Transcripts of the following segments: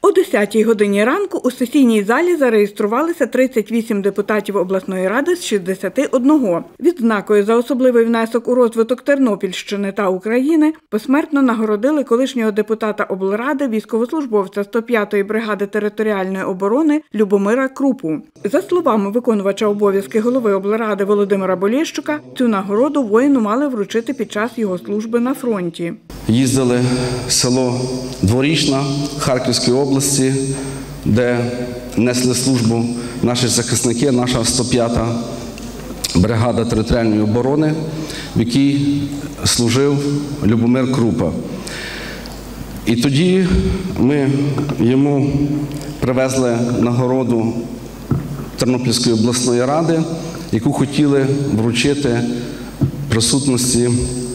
О 10-й годині ранку у сесійній залі зареєструвалися 38 депутатів обласної ради з 61. Відзнакою за особливий внесок у розвиток Тернопільщини та України посмертно нагородили колишнього депутата облради, військовослужбовця 105-ї бригади територіальної оборони Любомира Крупу. За словами виконувача обов'язки голови облради Володимира Болєщука, цю нагороду воїну мали вручити під час його служби на фронті. Їздили в село Дворічна Харківської області, де несли службу наші захисники, наша 105-та бригада територіальної оборони, в якій служив Любомир Крупа. І тоді ми йому привезли нагороду Тернопільської обласної ради, яку хотіли вручити в присутності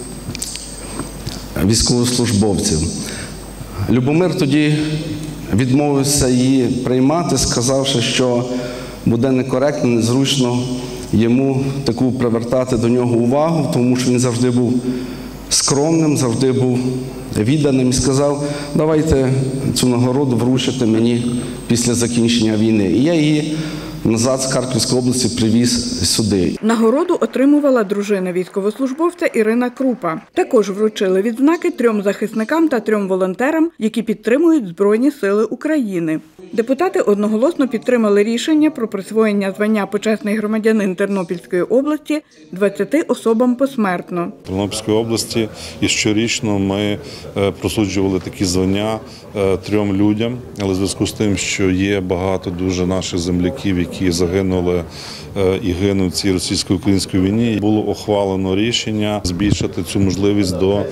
військовослужбовців. Любомир тоді відмовився її приймати, сказавши, що буде некоректно, незручно йому таку привертати до нього увагу, тому що він завжди був скромним, завжди був відданим і сказав, давайте цю нагороду вручите мені після закінчення війни. І я її назад з Харківської області привіз сюди. Нагороду отримувала дружина військовослужбовця Ірина Крупа. Також вручили відзнаки 3 захисникам та 3 волонтерам, які підтримують Збройні сили України. Депутати одноголосно підтримали рішення про присвоєння звання «Почесний громадянин Тернопільської області» 20 особам посмертно. В Тернопільській області і щорічно ми присуджували такі звання 3 людям, але в зв'язку з тим, що є багато дуже наших земляків, які загинули і гинуть в цій російсько-українській війні, було ухвалено рішення збільшити цю можливість до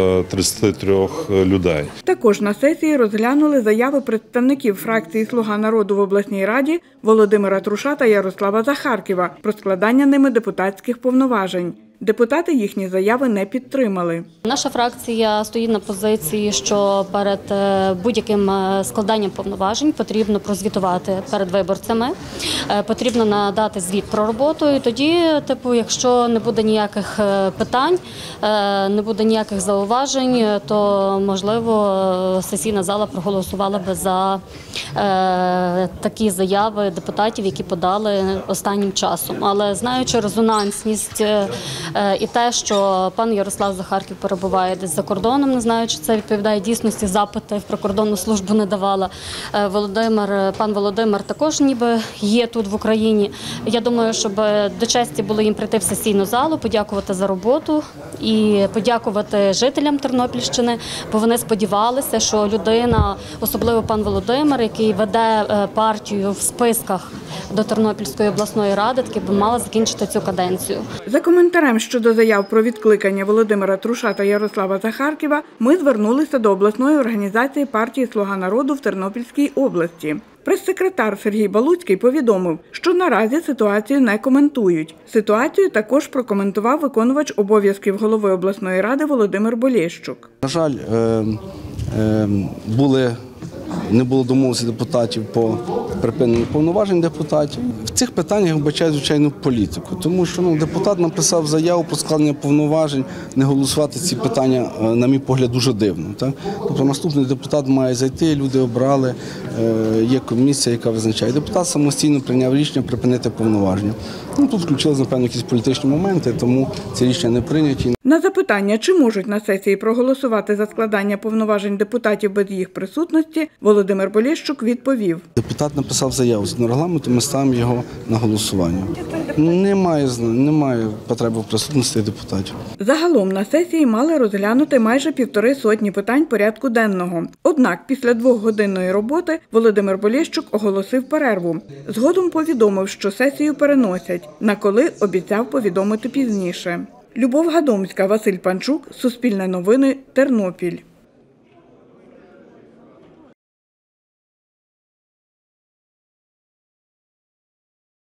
33 людей. Також на сесії розглянули заяви представників фракції «Слуга народу» в обласній раді Володимира Труша та Ярослава Захарківа про складання ними депутатських повноважень. Депутати їхні заяви не підтримали. Наша фракція стоїть на позиції, що перед будь-яким складанням повноважень потрібно прозвітувати перед виборцями, потрібно надати звіт про роботу. І тоді, якщо не буде ніяких питань, не буде ніяких зауважень, то, можливо, сесійна зала проголосувала би за такі заяви депутатів, які подали останнім часом. Але знаючи резонансність і те, що пан Ярослав Захарків перебуває десь за кордоном, не знаю, чи це відповідає дійсності, запити в прикордонну службу не давала. Пан Володимир також ніби є тут в Україні. Я думаю, щоб до честі було їм прийти в сесійну залу, подякувати за роботу і подякувати жителям Тернопільщини, бо вони сподівалися, що людина, особливо пан Володимир, який веде партію в списках до Тернопільської обласної ради, таки би мала закінчити цю каденцію. За коментарем щодо заяв про відкликання Володимира Труша та Ярослава Захарківа ми звернулися до обласної організації партії «Слуга народу» в Тернопільській області. Прес-секретар Сергій Балуцький повідомив, що наразі ситуацію не коментують. Ситуацію також прокоментував виконувач обов'язків голови обласної ради Володимир Болєщук. На жаль, не було домовленості депутатів по припиненню повноважень депутатів. В цих питаннях вбачаю, звичайно, політику, тому що депутат написав заяву про складення повноважень, не голосувати ці питання, на мій погляд, дуже дивно. Так? Тобто наступний депутат має зайти, люди обрали, є комісія, яка визначає. Депутат самостійно прийняв рішення припинити повноваження. Тут включилися, напевно, якісь політичні моменти, тому ці рішення не прийняті. На запитання, чи можуть на сесії проголосувати за складання повноважень депутатів без їх присутності, Володимир Болєщук відповів. Депутат написав заяву згідно регламенту, ми ставимо його на голосування. Немає потреби в присутності депутатів. Загалом на сесії мали розглянути майже 1,5 сотні питань порядку денного. Однак після 2-годинної роботи Володимир Болєщук оголосив перерву. Згодом повідомив, що сесію переносять, на коли обіцяв повідомити пізніше. Любов Гадомська, Василь Панчук, Суспільне новини, Тернопіль.